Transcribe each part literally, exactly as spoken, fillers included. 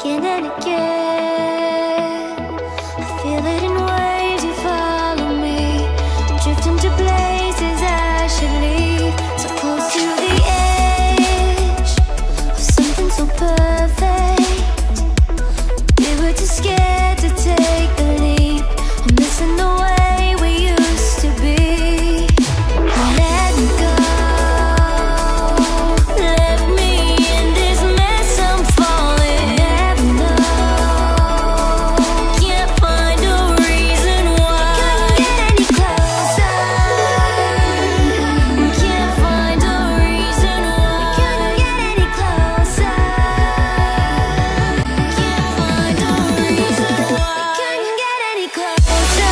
again and again. I feel it in waves, you follow me, drifting to places I should leave. So close to the edge of something so perfect. We were too scared to take the leap. I'm missing the way we used to be. Let me go. Left me in this mess, I'm falling. Never know. Can't find a reason why. Couldn't get any closer. Can't find a reason why. Couldn't get any closer. Can't find a reason why. Couldn't get any closer.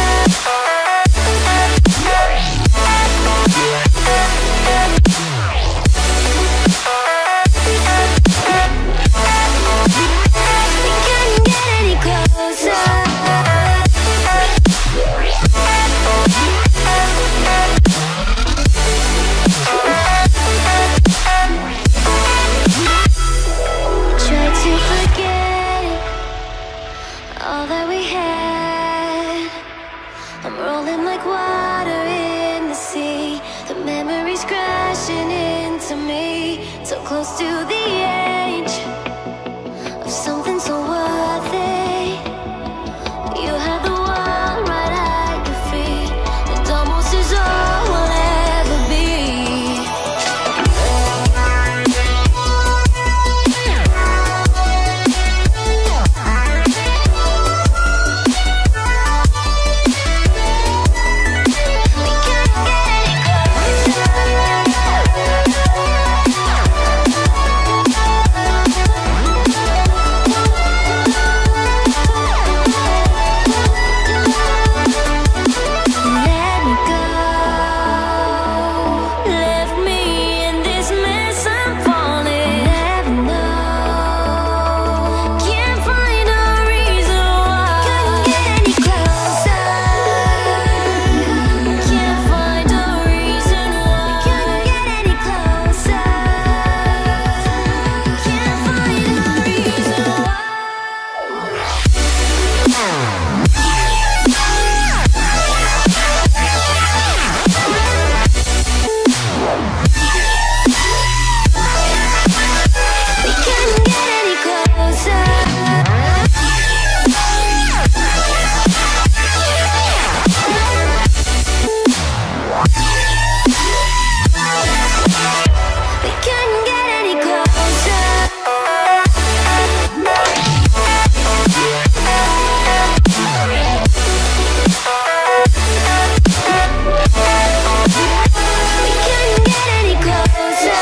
Try to forget all that we had. I'm rolling like water in the sea. The memories crashing into me. So close to the edge of something so worthy. You had the world right at your feet, and almost is all we'll ever be. We can't get any Let me go. Left me in this mess, I'm falling. Never know. Can't find a reason why. Couldn't get any closer. Can't find a reason why. Couldn't get any closer. Can't find a reason why. We couldn't get any closer. We couldn't get any closer. We couldn't get any closer.